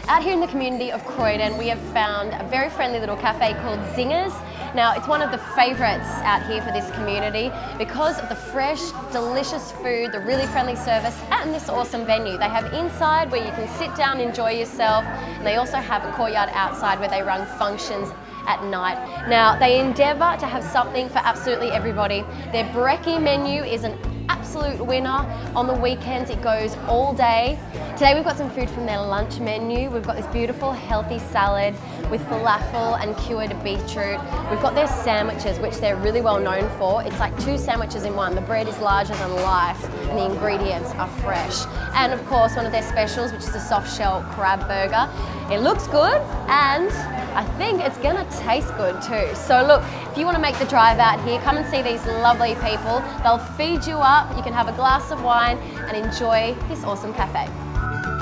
Out here in the community of Croydon, we have found a very friendly little cafe called Zingers. Now, it's one of the favourites out here for this community because of the fresh, delicious food, the really friendly service, and this awesome venue. They have inside where you can sit down, enjoy yourself, and they also have a courtyard outside where they run functions at night. Now, they endeavour to have something for absolutely everybody. Their brekkie menu is an absolute winner. On the weekends it goes all day. Today we've got some food from their lunch menu. We've got this beautiful healthy salad with falafel and cured beetroot. We've got their sandwiches, which they're really well known for. It's like 2 sandwiches in one. The bread is larger than life and the ingredients are fresh. And of course one of their specials, which is a soft shell crab burger. It looks good and I think it's gonna taste good too. So look, if you wanna make the drive out here, come and see these lovely people. They'll feed you up, you can have a glass of wine and enjoy this awesome cafe.